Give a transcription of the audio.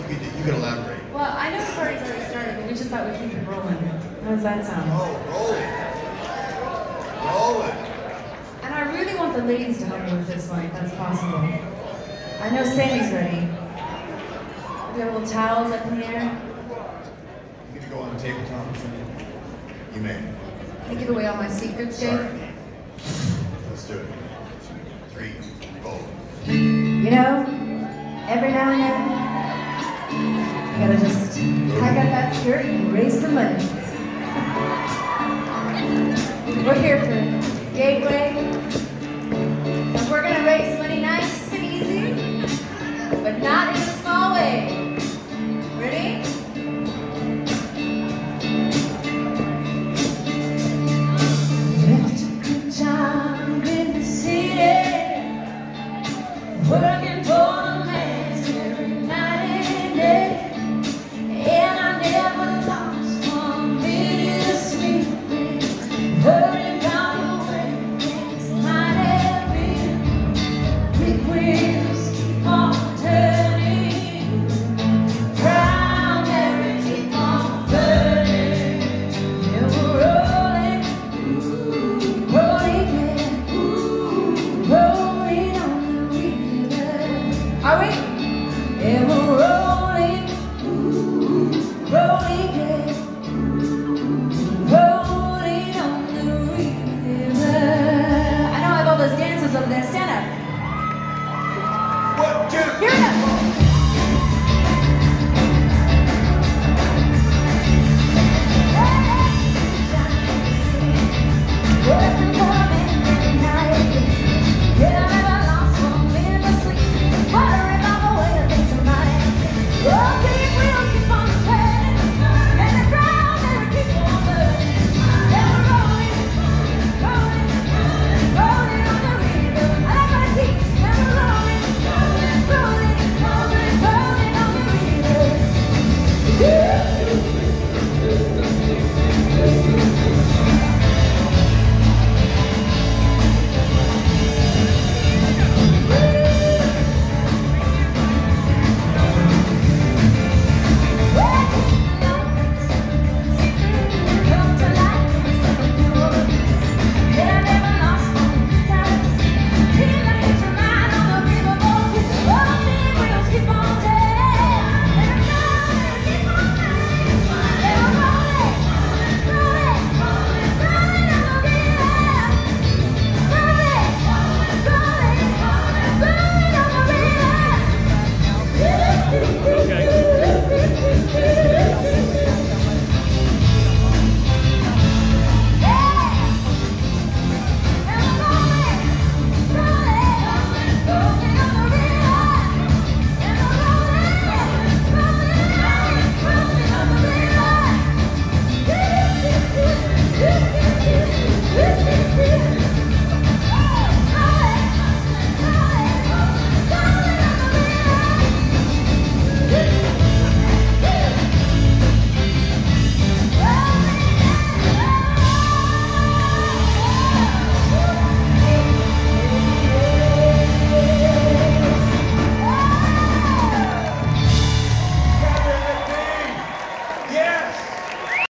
You could elaborate. Well, I know the party's already started, but we just thought we'd keep it rolling. How does that sound? Oh, rolling. Rolling. And I really want the ladies to help me with this one, if that's possible. I know Sammy's ready. We got little towels up in the air. You get to go on the table, Tom. You may. Can you give away all my secrets, Jake? Sorry. Let's do it. 3, 4. You know, every now and then, you gotta just pack up that skirt and raise some money. We're here for Gateway, and we're gonna raise money nice and easy, but not in a small way. Ready? Left a good job in the city, working for the man every night and day, and I never lost one minute of sleep, worried about the way things might have been. Big wheels keep on turning, proud Mary keep on burning, and we're rolling, rolling, yeah, rolling on the river. Are we? And we're rolling, rolling, yeah, rolling on the river. I know I have all those dancers over there. Stand up. 1, 2. Here we go. Working for a man every night, yeah, I never lost one minute of sleep, worried about the way that things are right. Oh, big wheels keep on turning, and the ground never keeps on burning, and we're rolling, rolling, rolling on the river. I like my teeth, and we're rolling, rolling, rolling, rolling on the river. Come to life instead of yours. Yeah, I never lost one time. Till I hit your line on the riverboat. Oh, big wheels keep on turning, and the ground keep on turning, and we're rolling, rolling, rolling on the river. Rolling, rolling, rolling on the river.